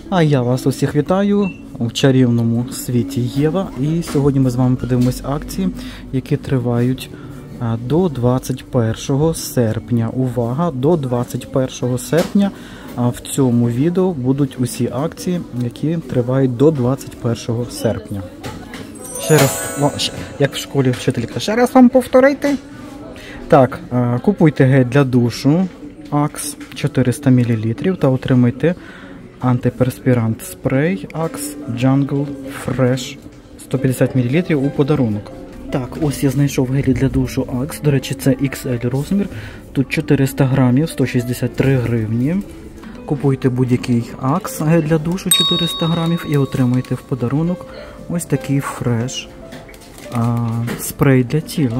А я вас усіх вітаю у чарівному світі Єва. І сьогодні ми з вами подивимось акції, які тривають до 21 серпня. Увага! До 21 серпня в цьому відео будуть усі акції, які тривають до 21 серпня. Ще раз, як в школі вчителька, ще раз вам повторити. Так, купуйте гель для душу Axe 400 мл та отримайте антиперспірант спрей Axe Jungle Fresh 150 мл у подарунок. Так, ось я знайшов гелі для душу Axe. До речі, це XL розмір. Тут 400 грамів, 163 гривні. Купуйте будь-який Axe гель для душу 400 грамів і отримайте в подарунок ось такий Fresh спрей для тіла.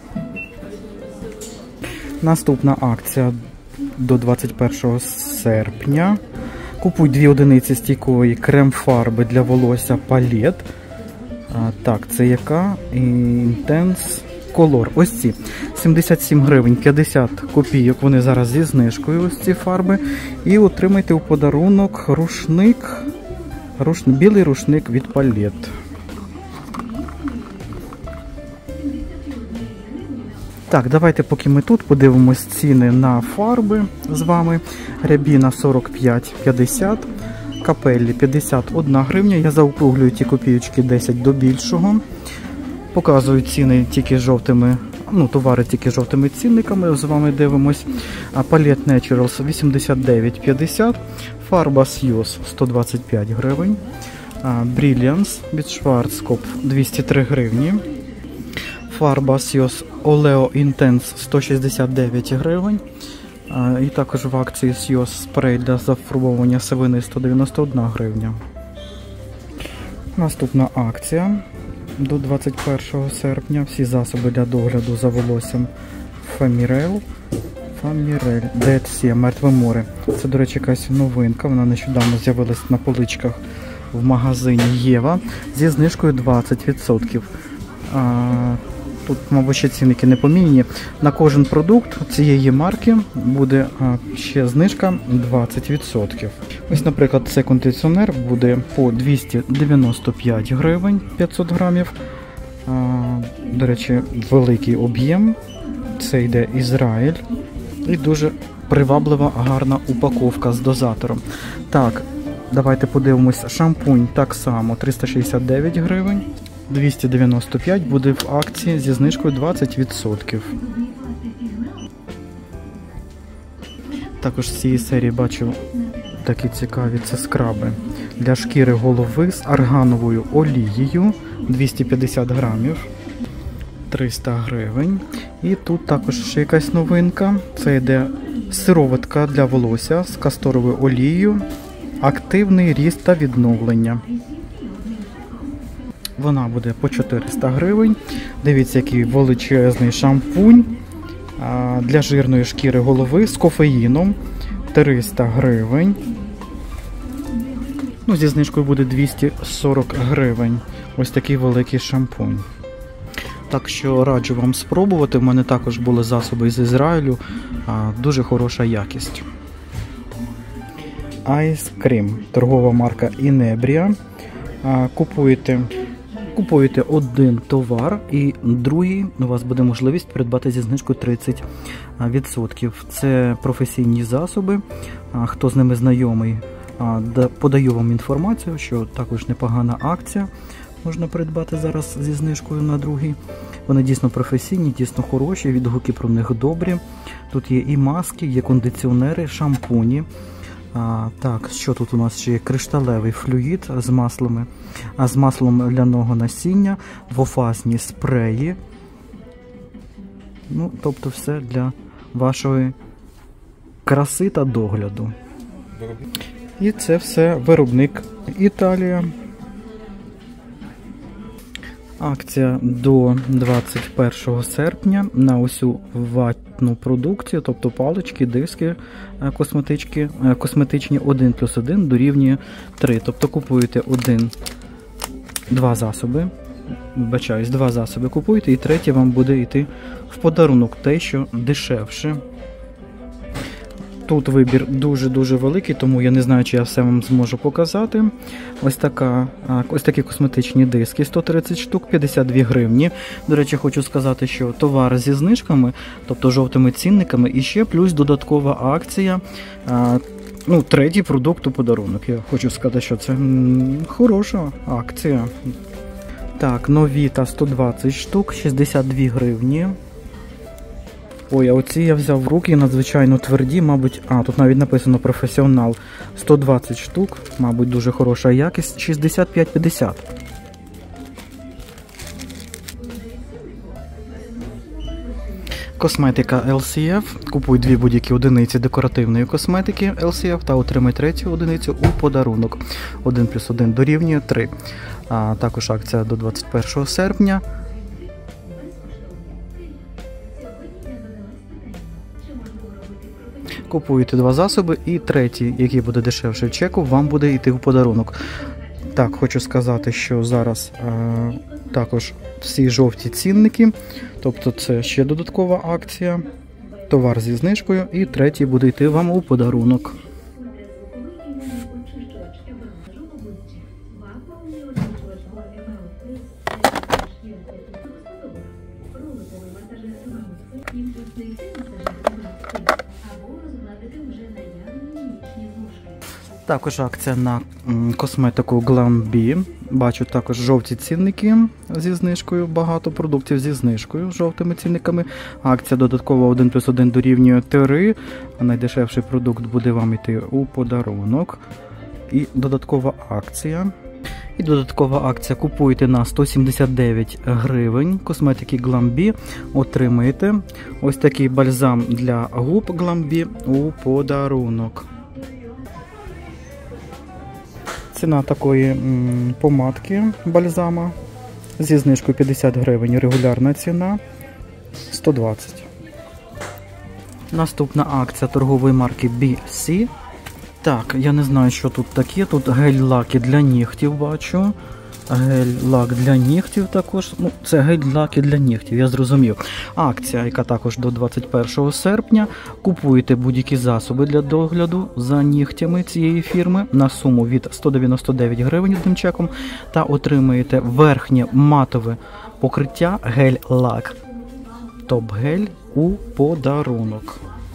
Наступна акція до 21 серпня. Купуй 2 одиниці стійкої крем-фарби для волосся Palette. Так, це яка? Intense Color. Ось ці. 77 гривень, 50 копійок. Вони зараз зі знижкою, ось ці фарби. І отримайте у подарунок рушник. Білий рушник від Palette. Так, давайте, поки ми тут, подивимось ціни на фарби з вами. Рябіна 45,50, Капеллі 51 гривня. Я заокруглюю ті копійочки 10 до більшого. Показую ціни тільки жовтими, товари тільки жовтими цінниками. З вами дивимось. Palette Naturals 89,50, фарба Сйоз 125 гривень, Brilliance від Schwarzkopf 203 гривні. Фарба Сйоз Oleo Intense 169 гривень. І також в акції Сйоз спрей для зафарбовування сивини 191 гривня. Наступна акція до 21 серпня. Всі засоби для догляду за волоссям Фамірель Dead Sea, Мертве море. Це, до речі, якась новинка. Вона нещодавно з'явилась на поличках в магазині Єва зі знижкою 20%. Тут, мабуть, ще цінники не поміняні. На кожен продукт цієї марки буде ще знижка 20%. Ось, наприклад, цей кондиціонер буде по 295 гривень 500 грамів. До речі, великий об'єм. Це йде Ізраїль. І дуже приваблива, гарна упаковка з дозатором. Так, давайте подивимось. Шампунь так само 369 гривень. 295 буде в акції зі знижкою 20%. Також з цієї серії бачу такі цікаві, це скраби для шкіри голови з аргановою олією, 250 грамів, 300 гривень. І тут також ще якась новинка, це йде сироватка для волосся з касторовою олією, активний ріст та відновлення. Вона буде по 400 гривень. Дивіться, який величезний шампунь для жирної шкіри голови з кофеїном. 300 гривень. Зі знижкою буде 240 гривень. Ось такий великий шампунь. Так що раджу вам спробувати. У мене також були засоби з Ізраїлю. Дуже хороша якість. Ice Cream. Торгова марка Inebria. Купуєте один товар і другий у вас буде можливість придбати зі знижкою 30%. Це професійні засоби. Хто з ними знайомий, подаю вам інформацію, що також непогана акція. Можна придбати зараз зі знижкою на другий. Вони дійсно професійні, дійсно хороші, відгуки про них добрі. Тут є і маски, є кондиціонери, шампуні. Так, що тут у нас ще є? Кришталевий флюїд з маслами, з маслом ляного насіння, двофазні спреї. Тобто все для вашої краси та догляду. І це все виробник Італія. Акція до 21 серпня на усю ватну продукцію, тобто палички, диски косметичні 1+1 дорівнює 3. Тобто купуєте два засоби купуєте, і третій вам буде йти в подарунок, те, що дешевше. Тут вибір дуже-дуже великий, тому я не знаю, чи я все вам зможу показати. Ось такі косметичні диски, 130 штук, 52 гривні. До речі, хочу сказати, що товар зі знижками, тобто жовтими цінниками, і ще плюс додаткова акція. Третій продукт у подарунок. Я хочу сказати, що це хороша акція. Так, Новіта 120 штук, 62 гривні. Ой, а оці я взяв в руки, надзвичайно тверді, мабуть, тут навіть написано професіонал. 120 штук, мабуть, дуже хороша якість, 65,50. Косметика LCF. Купуй 2 будь-які одиниці декоративної косметики LCF та отримай 3-ю одиницю у подарунок. 1+1 дорівнює 3. Також акція до 21 серпня. Купуєте 2 засоби і 3-й, який буде дешевший в чеку, вам буде йти в подарунок. Так, хочу сказати, що зараз також всі жовті цінники, тобто це ще додаткова акція, товар зі знижкою і 3-й буде йти вам у подарунок. Також акція на косметику Glam-B. Бачу також жовті цінники зі знижкою, багато продуктів зі знижкою, жовтими цінниками. Акція додаткова 1+1 дорівнює 3, а найдешевший продукт буде вам йти у подарунок. І додаткова акція. Купуєте на 179 гривень косметики Glam-B, отримаєте ось такий бальзам для губ Glam-B у подарунок. Ціна такої помадки бальзама зі знижкою 50 гривень, регулярна ціна 120. Наступна акція торгової марки BC. Так, я не знаю, що тут таке. Тут гель-лаки для нігтів бачу. Гель-лак для нігтів також. Це гель-лаки для нігтів, я зрозумів. Акція, яка також до 21 серпня. Купуєте будь-які засоби для догляду за нігтями цієї фірми на суму від 199 гривень одним чеком та отримаєте верхнє матове покриття гель-лак Топ-гель у подарунок.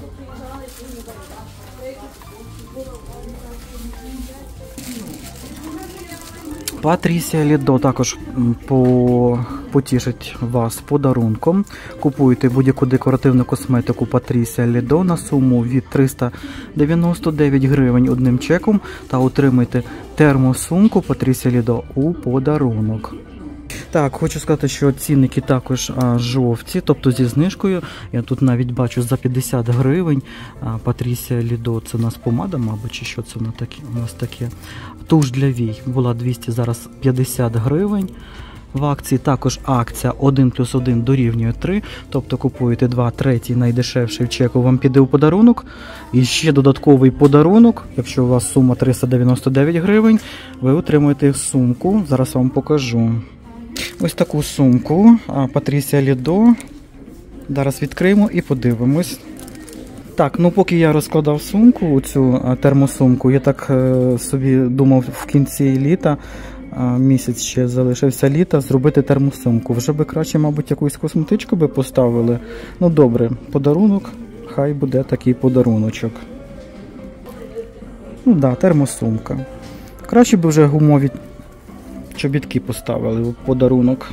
Патрісія Лідо також потішить вас подарунком. Купуєте будь-яку декоративну косметику Патрісія Лідо на суму від 399 гривень одним чеком та отримайте термосумку Патрісія Лідо у подарунок. Так, хочу сказати, що цінники також жовті, тобто зі знижкою. Я тут навіть бачу за 50 гривень. Патрісія Лідо, це у нас помада, мабуть, чи що це у нас таке. Туш для вій була 200, зараз 50 гривень. В акції також акція 1+1 дорівнює 3, тобто купуєте 2, 3 найдешевший в чеку, вам піде у подарунок. І ще додатковий подарунок, якщо у вас сума 399 гривень, ви отримуєте сумку, зараз вам покажу. Ось таку сумку Патрісія Лідо. Зараз відкриємо і подивимось. Так, поки я розкладав сумку, цю термосумку, я так собі думав в кінці літа, місяць ще залишився літа, зробити термосумку. Вже би краще, мабуть, якусь косметичку би поставили. Добре, подарунок, хай буде такий подаруночок. Термосумка. Краще би вже гумові чобітки поставили в подарунок.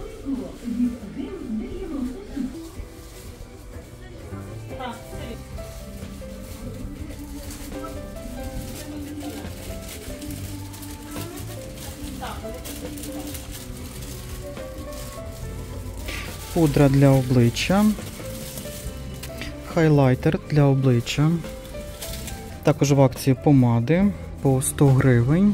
Пудра для обличчя. Хайлайтер для обличчя. Також в акції помади по 100 гривень.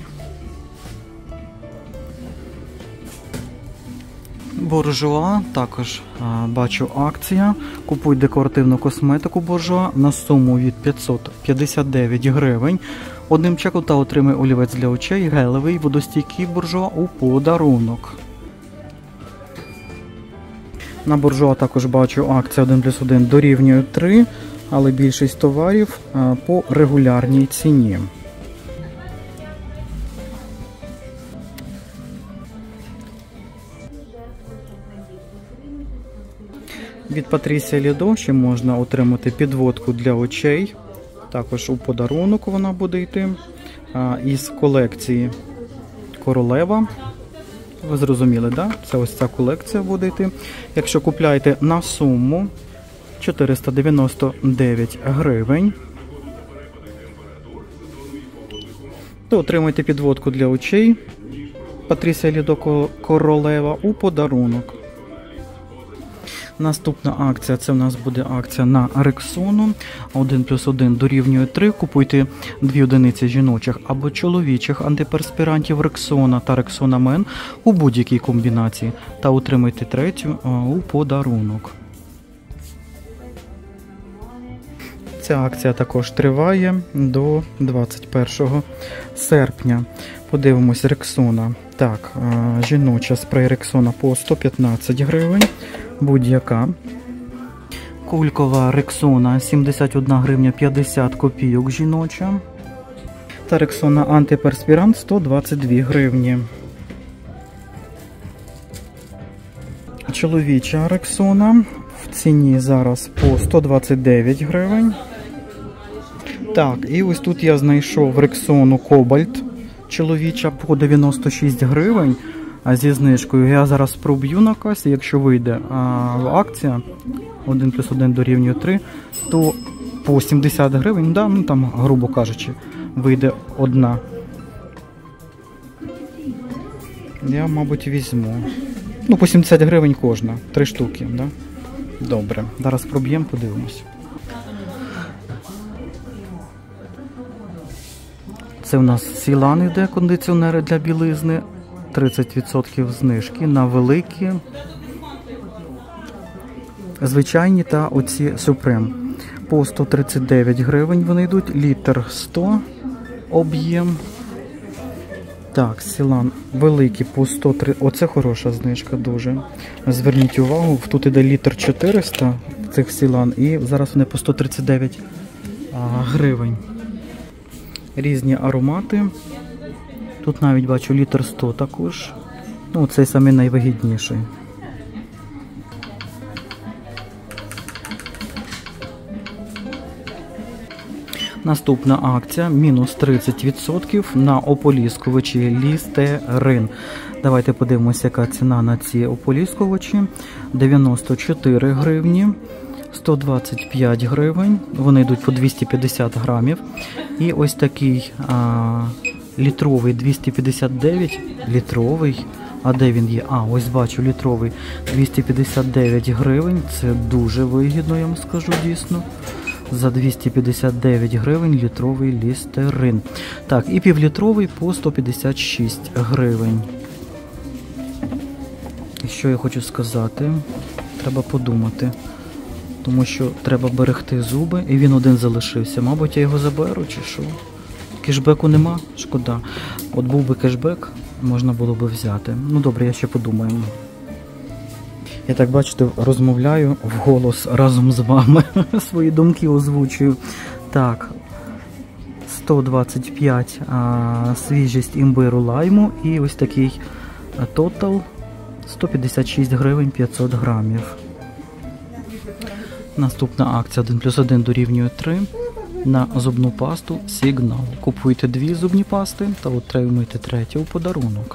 Буржуа, також бачу акція. Купуй декоративну косметику Буржуа на суму від 559 гривень. Одним чеком та отримай олівець для очей, гелевий, водостійкий Буржуа у подарунок. На Буржуа також бачу акція 1+1 дорівнює 3. але більшість товарів по регулярній ціні. Від Patricia Lido ще можна отримати підводку для очей. Також у подарунок вона буде йти. Із колекції Королева. Ви зрозуміли, да? Це ось ця колекція буде йти. Якщо купляєте на суму 499 гривень, то отримайте підводку для очей Patricia Lido Королева у подарунок. Наступна акція, це у нас буде акція на Рексону. 1+1 дорівнює 3. Купуйте 2 одиниці жіночих або чоловічих антиперспірантів Рексона та Рексона Мен у будь-якій комбінації та отримайте третю у подарунок. Ця акція також триває до 21 серпня. Подивимось Рексона. Так, жіноча спрей Рексона по 115 гривень. Будь-яка. Кулькова Рексона 71 гривня 50 копійок жіноча. Та Рексона антиперспірант 122 гривні. Чоловіча Рексона в ціні зараз по 129 гривень. Так, і ось тут я знайшов Рексону Кобальт чоловіча по 96 гривень. Зі знижкою. Я зараз проб'ю на касі, якщо вийде акція 1+1 дорівнює 3, то по 70 гривень, да, ну там, грубо кажучи, вийде одна. Я, мабуть, візьму. Ну, по 70 гривень кожна. 3 штуки, да? Добре. Зараз проб'ємо, подивимось. Це у нас Сілан іде, кондиціонери для білизни. 30% знижки на великі, звичайні та оці Supreme. По 139 гривень вони йдуть, літр 100 об'єм. Так, Сілан великі по 103, оце хороша знижка дуже. Зверніть увагу, тут іде літр 400 цих Сілан і зараз вони по 139 гривень. Різні аромати. Тут навіть бачу літр 100 також. Ну, цей самий найвигідніший. Наступна акція. Мінус 30% на ополіскувачі Лістерин. Давайте подивимося, яка ціна на ці ополіскувачі. 94 гривні. 125 гривень. Вони йдуть по 250 грамів. І ось такий літровий 259, літровий, а де він є? Ось бачу, літровий 259 гривень, це дуже вигідно, я вам скажу дійсно. За 259 гривень літровий Лістерин. Так, і півлітровий по 156 гривень. І що я хочу сказати? Треба подумати. Тому що треба берегти зуби, і він один залишився. Мабуть, я його заберу, чи що? Кешбеку нема? Шкода. От був би кешбек, можна було би взяти. Ну добре, я ще подумаю. Я так, бачите, розмовляю вголос разом з вами. Свої думки озвучую. Так, 125 свіжість імбиру лайму і ось такий Total 156 гривень 500 грамів. Наступна акція 1+1 дорівнює 3 на зубну пасту Сігнал. Купуйте 2 зубні пасти та отримуйте третю у подарунок.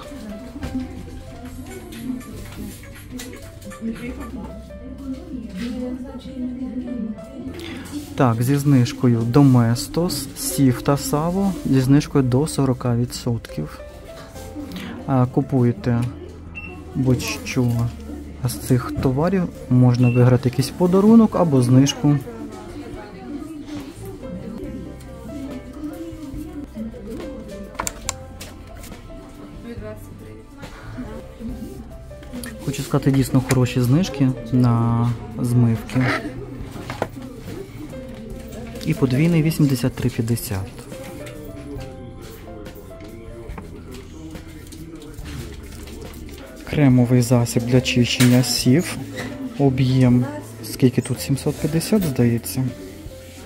Так, зі знижкою Domestos, Сів та Саво зі знижкою до 40%. Купуєте будь-що з цих товарів, можна виграти якийсь подарунок або знижку. Хочу сказати, дійсно хороші знижки на змивки. І подвійний 83,50. Кремовий засіб для чищення сів. Об'єм, скільки тут, 750, здається.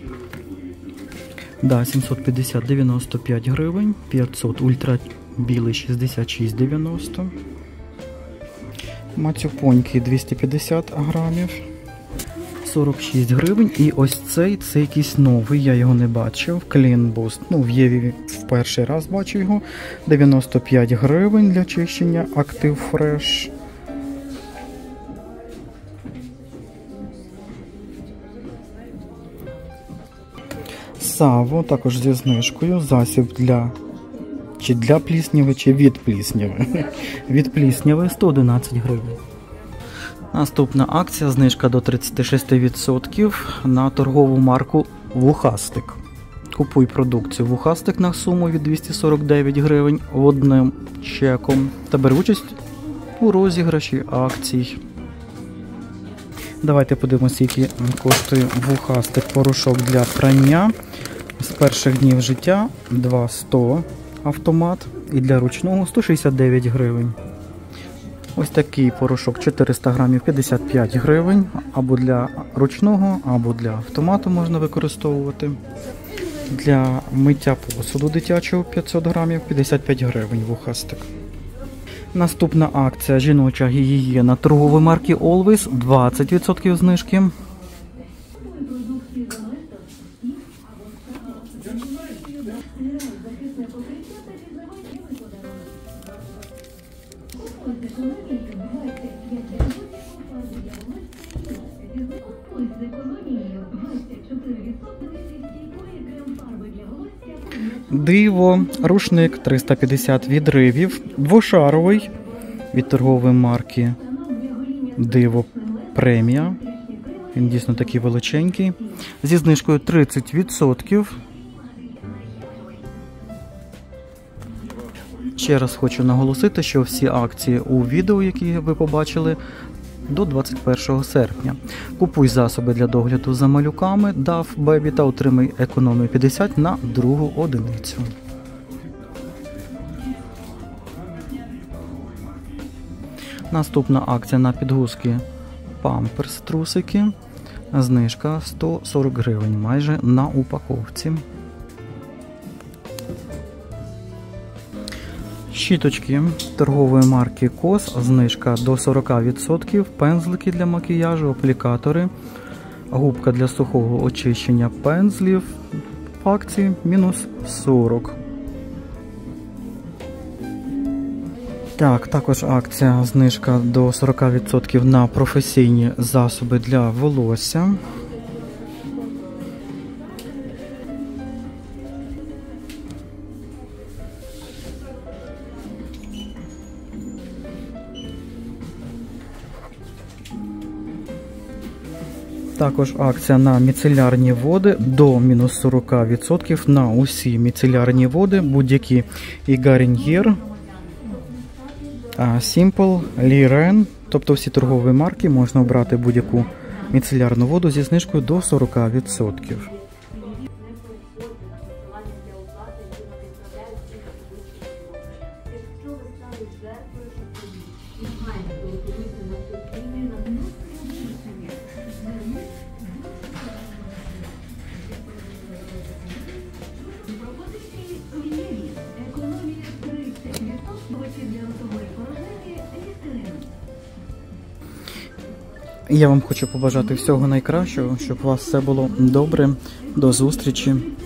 Да, 750 95 гривень, 500 ультра білий 66,90. Мацюпоньки 250 грамів, 46 гривень. І ось це якийсь новий, я його не бачив. Clean Boost. Ну, в Єві в перший раз бачу його. 95 гривень для чищення Active Fresh. Саво, також зі знижкою. Засіб для плісняви, чи від плісняви. Від плісняви 111 гривень. Наступна акція, знижка до 36% на торгову марку Вухастик. Купуй продукцію Вухастик на суму від 249 гривень одним чеком та бери участь у розіграші акцій. Давайте подивимося, скільки коштує Вухастик порошок для прання. З перших днів життя 2,100 автомат і для ручного 169 гривень. Ось такий порошок 400 грамів 55 гривень, або для ручного, або для автомату можна використовувати. Для миття посуду дитячого 500 грамів 55 гривень Вухастик. Наступна акція жіноча гігієна торгової марки Always 20% знижки. Диво, рушник 350 відривів, двошаровий від торгової марки Диво Премія. Він дійсно такий величенький. Зі знижкою 30%. Ще раз хочу наголосити, що всі акції у відео, які ви побачили, до 21 серпня. Купуй засоби для догляду за малюками DAF Baby та отримай економію 50 на другу одиницю. Наступна акція на підгузки Pampers трусики. Знижка 140 гривень майже на упаковці. Щіточки торгової марки COS, знижка до 40%, пензлики для макіяжу, аплікатори, губка для сухого очищення пензлів, в акції мінус 40. Так, також акція знижка до 40% на професійні засоби для волосся. Також акція на міцелярні води до мінус 40% на усі міцелярні води, будь-які і Garnier, Simple, Liren, тобто всі торгові марки, можна обрати будь-яку міцелярну воду зі знижкою до 40%. Я вам хочу побажати всього найкращого, щоб у вас все було добре. До зустрічі!